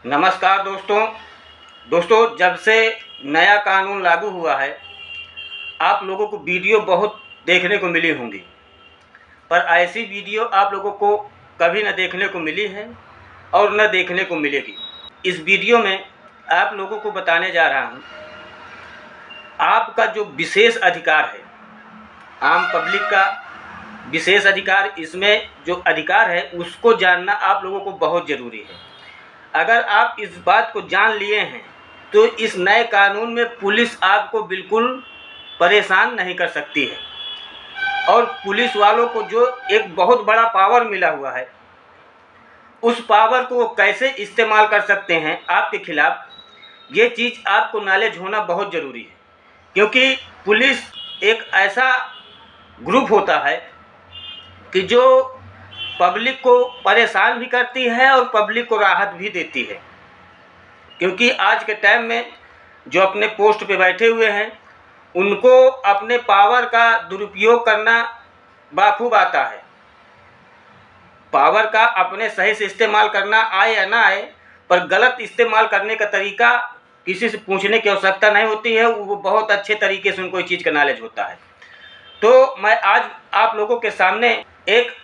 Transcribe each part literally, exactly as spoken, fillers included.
नमस्कार दोस्तों दोस्तों जब से नया कानून लागू हुआ है आप लोगों को वीडियो बहुत देखने को मिली होंगी, पर ऐसी वीडियो आप लोगों को कभी न देखने को मिली है और न देखने को मिलेगी। इस वीडियो में आप लोगों को बताने जा रहा हूँ, आपका जो विशेष अधिकार है, आम पब्लिक का विशेष अधिकार, इसमें जो अधिकार है उसको जानना आप लोगों को बहुत ज़रूरी है। अगर आप इस बात को जान लिए हैं तो इस नए कानून में पुलिस आपको बिल्कुल परेशान नहीं कर सकती है, और पुलिस वालों को जो एक बहुत बड़ा पावर मिला हुआ है उस पावर को वो कैसे इस्तेमाल कर सकते हैं आपके खिलाफ, ये चीज़ आपको नॉलेज होना बहुत ज़रूरी है। क्योंकि पुलिस एक ऐसा ग्रुप होता है कि जो पब्लिक को परेशान भी करती है और पब्लिक को राहत भी देती है। क्योंकि आज के टाइम में जो अपने पोस्ट पे बैठे हुए हैं उनको अपने पावर का दुरुपयोग करना बाखूब आता है। पावर का अपने सही से इस्तेमाल करना आए या ना आए, पर गलत इस्तेमाल करने का तरीका किसी से पूछने की आवश्यकता नहीं होती है, वो बहुत अच्छे तरीके से उनको इस चीज़ का नॉलेज होता है। तो मैं आज आप लोगों के सामने एक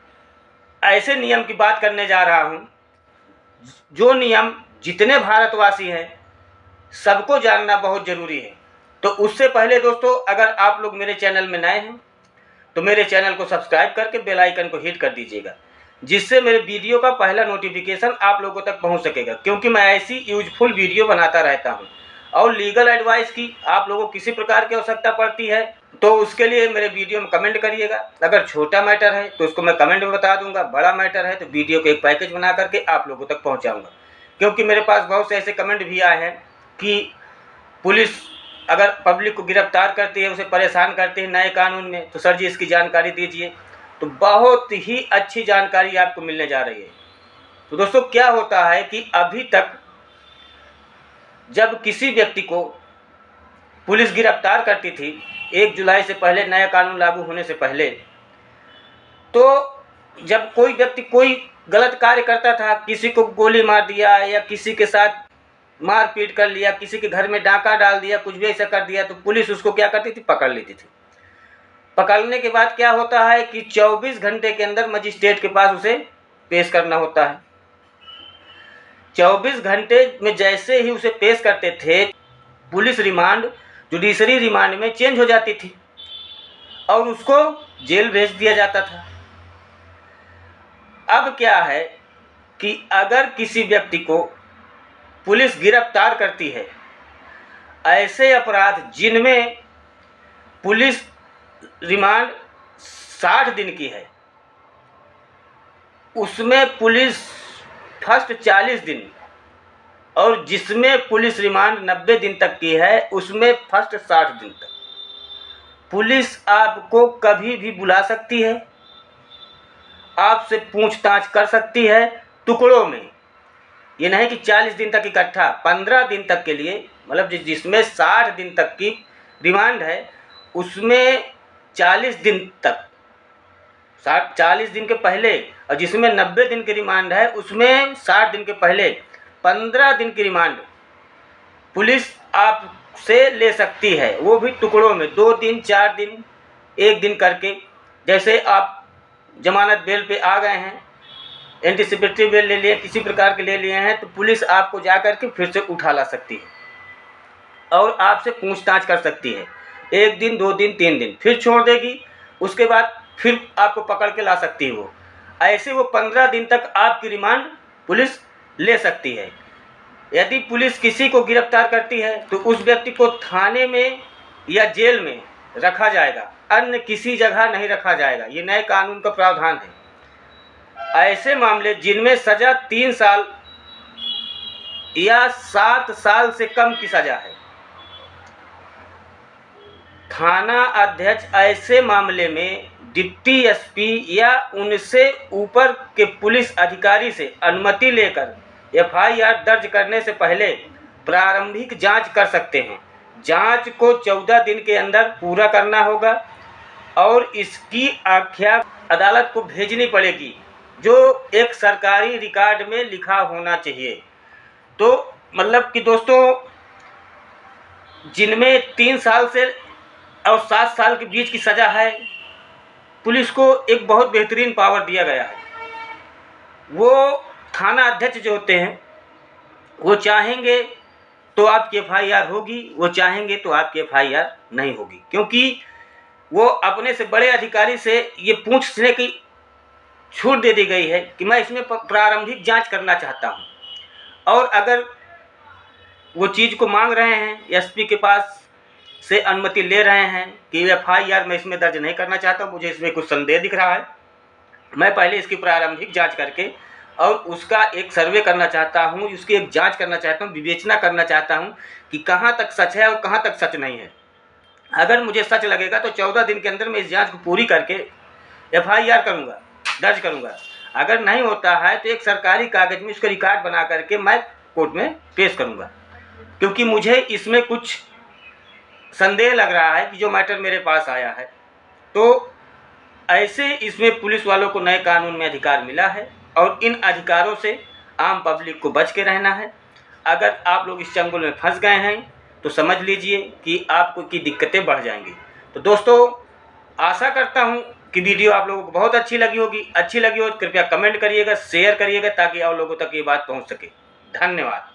ऐसे नियम की बात करने जा रहा हूं, जो नियम जितने भारतवासी हैं सबको जानना बहुत ज़रूरी है। तो उससे पहले दोस्तों, अगर आप लोग मेरे चैनल में नए हैं तो मेरे चैनल को सब्सक्राइब करके बेल आइकन को हिट कर दीजिएगा, जिससे मेरे वीडियो का पहला नोटिफिकेशन आप लोगों तक पहुंच सकेगा। क्योंकि मैं ऐसी यूजफुल वीडियो बनाता रहता हूं, और लीगल एडवाइस की आप लोगों को किसी प्रकार की आवश्यकता पड़ती है तो उसके लिए मेरे वीडियो में कमेंट करिएगा। अगर छोटा मैटर है तो उसको मैं कमेंट में बता दूंगा, बड़ा मैटर है तो वीडियो को एक पैकेज बना करके आप लोगों तक पहुंचाऊंगा। क्योंकि मेरे पास बहुत से ऐसे कमेंट भी आए हैं कि पुलिस अगर पब्लिक को गिरफ्तार करती है, उसे परेशान करती है नए कानून में, तो सर जी इसकी जानकारी दीजिए। तो बहुत ही अच्छी जानकारी आपको मिलने जा रही है। तो दोस्तों क्या होता है कि अभी तक जब किसी व्यक्ति को पुलिस गिरफ्तार करती थी एक जुलाई से पहले, नया कानून लागू होने से पहले, तो जब कोई व्यक्ति कोई गलत कार्य करता था, किसी को गोली मार दिया या किसी के साथ मारपीट कर लिया, किसी के घर में डाका डाल दिया, कुछ भी ऐसा कर दिया, तो पुलिस उसको क्या करती थी, पकड़ लेती थी। पकड़ने के बाद क्या होता है कि चौबीस घंटे के अंदर मजिस्ट्रेट के पास उसे पेश करना होता है। चौबीस घंटे में जैसे ही उसे पेश करते थे, पुलिस रिमांड जुडिशरी रिमांड में चेंज हो जाती थी और उसको जेल भेज दिया जाता था। अब क्या है कि अगर किसी व्यक्ति को पुलिस गिरफ्तार करती है, ऐसे अपराध जिनमें पुलिस रिमांड साठ दिन की है, उसमें पुलिस फर्स्ट चालीस दिन, और जिसमें पुलिस रिमांड नब्बे दिन तक की है उसमें फर्स्ट साठ दिन तक, पुलिस आपको कभी भी बुला सकती है, आपसे पूछताछ कर सकती है टुकड़ों में। ये नहीं कि चालीस दिन तक इकट्ठा, पंद्रह दिन तक के लिए, मतलब जिसमें साठ दिन तक की रिमांड है उसमें चालीस दिन तक, साठ चालीस दिन के पहले, और जिसमें नब्बे दिन की रिमांड है उसमें साठ दिन के पहले पंद्रह दिन की रिमांड पुलिस आपसे ले सकती है, वो भी टुकड़ों में, दो दिन, चार दिन, एक दिन करके। जैसे आप जमानत बेल पे आ गए हैं, एंटीसिपेटरी बेल ले लिए, किसी प्रकार के ले लिए हैं, तो पुलिस आपको जा कर के फिर से उठा ला सकती है और आपसे पूछताछ कर सकती है। एक दिन, दो दिन, तीन दिन, फिर छोड़ देगी, उसके बाद फिर आपको पकड़ के ला सकती है वो। ऐसे वो पंद्रह दिन तक आपकी रिमांड पुलिस ले सकती है। यदि पुलिस किसी को गिरफ्तार करती है तो उस व्यक्ति को थाने में या जेल में रखा जाएगा, अन्य किसी जगह नहीं रखा जाएगा। ये नए कानून का प्रावधान है। ऐसे मामले जिनमें सज़ा तीन साल या सात साल से कम की सज़ा है, थाना अध्यक्ष ऐसे मामले में डिप्टी एसपी या उनसे ऊपर के पुलिस अधिकारी से अनुमति लेकर एफ आई आर दर्ज करने से पहले प्रारंभिक जांच कर सकते हैं। जांच को चौदह दिन के अंदर पूरा करना होगा और इसकी आख्या अदालत को भेजनी पड़ेगी, जो एक सरकारी रिकॉर्ड में लिखा होना चाहिए। तो मतलब कि दोस्तों, जिनमें तीन साल से और सात साल के बीच की सज़ा है, पुलिस को एक बहुत बेहतरीन पावर दिया गया है। वो थाना अध्यक्ष जो होते हैं, वो चाहेंगे तो आपकी एफ आई आर होगी, वो चाहेंगे तो आपकी एफ आई आर नहीं होगी, क्योंकि वो अपने से बड़े अधिकारी से ये पूछने की छूट दे दी गई है कि मैं इसमें प्रारंभिक जांच करना चाहता हूं। और अगर वो चीज़ को मांग रहे हैं, एस पी के पास से अनुमति ले रहे हैं कि एफ आई आर मैं इसमें दर्ज नहीं करना चाहता, मुझे इसमें कुछ संदेह दिख रहा है, मैं पहले इसकी प्रारंभिक जांच करके और उसका एक सर्वे करना चाहता हूं, उसकी एक जांच करना चाहता हूं, विवेचना करना चाहता हूं कि कहां तक सच है और कहां तक सच नहीं है। अगर मुझे सच लगेगा तो चौदह दिन के अंदर मैं इस जांच को पूरी करके एफ आई आर करूँगा, दर्ज करूँगा। अगर नहीं होता है तो एक सरकारी कागज़ में उसका रिकॉर्ड बना करके मैं कोर्ट में पेश करूँगा, क्योंकि मुझे इसमें कुछ संदेह लग रहा है कि जो मैटर मेरे पास आया है। तो ऐसे इसमें पुलिस वालों को नए कानून में अधिकार मिला है और इन अधिकारों से आम पब्लिक को बच के रहना है। अगर आप लोग इस चंगुल में फंस गए हैं तो समझ लीजिए कि आपको की दिक्कतें बढ़ जाएंगी। तो दोस्तों, आशा करता हूं कि वीडियो आप लोगों को बहुत अच्छी लगी होगी। अच्छी लगी हो तो कृपया कमेंट करिएगा, शेयर करिएगा, ताकि और लोगों तक ये बात पहुंच सके। धन्यवाद।